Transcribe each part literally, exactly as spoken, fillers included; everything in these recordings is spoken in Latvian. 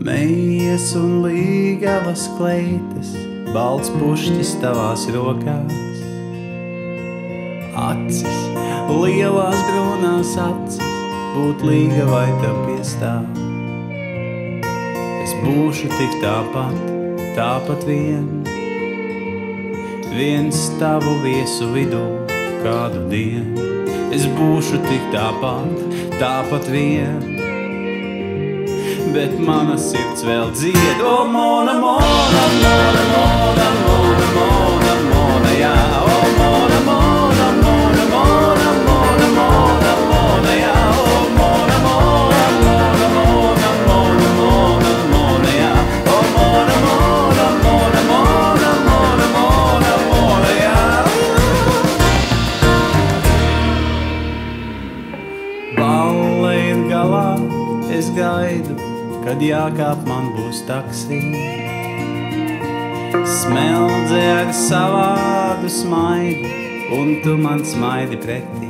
Mejas un līgavas kleitas, balts pušķis tavās rokās. Acis, lielās brūnās acis, būt līgavai tev piestāv. Es būšu tik tāpat, tāpat vien, viens tavu viesu vidū kādu dienu. Es būšu tik tāpat, tāpat vien, bet mana sirds vēl dzied. O mona, mona, mona, mona, mona, mona, mona, jā. O mona, mona, mona, mona, mona, mona, mona, jā. O mona, mona, mona, mona, mona, mona, mona, jā. O mona, mona, mona, mona, mona, mona, mona, jā. Balle ir galā, es gaidu, kad jākāp man būs taksī. Smeldze ar savādu smaidu, un tu man smaidi pretī.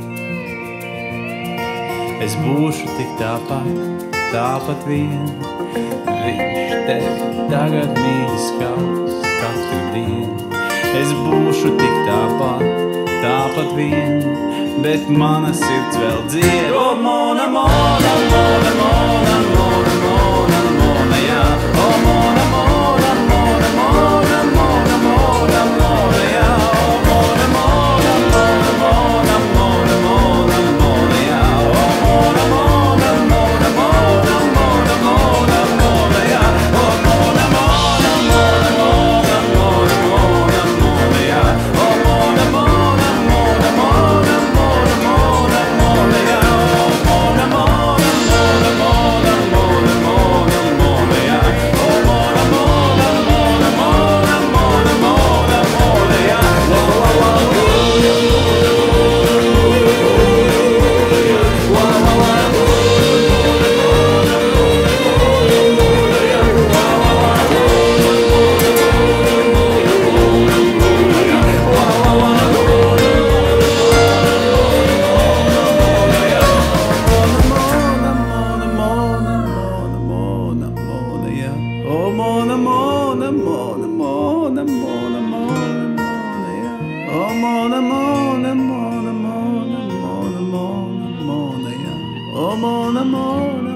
Es būšu tik tāpat, tāpat vien, viņš tevi tagad mīlis kaut katru dienu. Es būšu tik tāpat, tāpat vien, bet mana sirds vēl dzied. O mona, mona, mona, mona, mona, mona, mona, jā. O mona, mona, mona, mona, mona, mona, mona, jā. O mona, mona, mona, mona, mona, mona, mona, jā. O mona, mona, mona, mona, mona, mona, mona, jā. O mona, mona, mona, mona, mona, mona, mona, jā. O mona, mona, mona, mona, mona, mona, mona, jā. O mona, mona, mona, mona, mona, mona, mona, jā. O mona, mona, mona, mona, mona, mona, mona, jā. La la la la. La la la. O mona, mona, mona, mona, mona, mona, mona, jā. O mona, mona, mona, mona, mona, mona, mona, jā. O mona, mona.